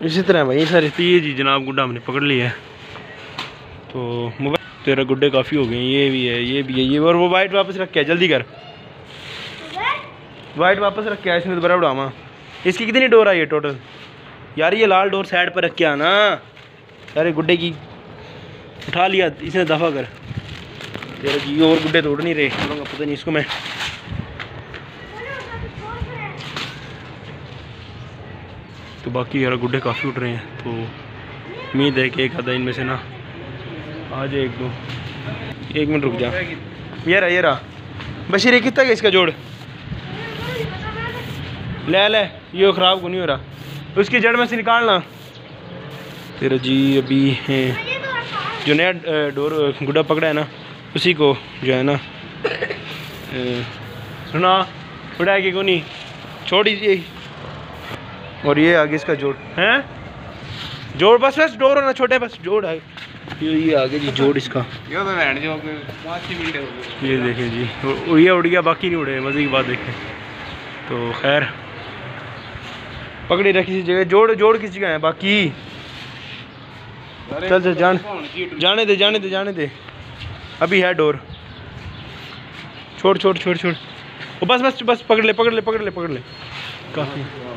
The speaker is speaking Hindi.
इसी तरह भाई सारी ये जी जनाब गुड्डा हमने पकड़ लिया है। तो मोबाइल तेरा गुड्डे काफ़ी हो गए, ये भी है, ये भी है, ये और वो वाइट वापस रख के जल्दी कर, वाइट वापस रख के इसमें दोबारा उड़ावा। इसकी कितनी डोर आई है टोटल यार? ये लाल डोर साइड पर रख के आना यार, गुड्डे की उठा लिया इसने, दफ़ा कर यार जी। और गुड्डे तोड़ नहीं रहे, पता नहीं इसको मैं। तो बाकी यार गुड्डे काफ़ी उठ रहे हैं, तो उम्मीद है कि एक आधा इनमें से ना आ जाए, एक दो। एक मिनट रुक जा, ये रहा बशीर, कितना है इसका जोड़? ले ले, ये ख़राब को नहीं हो रहा, उसकी जड़ में से निकालना तेरा जी। अभी है जो नया डोर गुड्डा पकड़ा है ना, उसी को जो है ना सुना उड़ाएगी को नहीं, छोड़ दीजिए। और ये आगे इसका जोड़ है, जोड़ बस बस डोर होना छोटे, बस जोड़ है ये आगे जी, जोड़ इसका। ये देखें जी, ये उड़ गया, बाकी नहीं उड़े, मज़े की बात देखें। तो खैर पकड़ी रखी किसी जगह, जोड़ किसी जगह है बाकी। चल चल जाने दे, अभी है डोर। छोड़ वो बस पकड़ ले काफ़ी।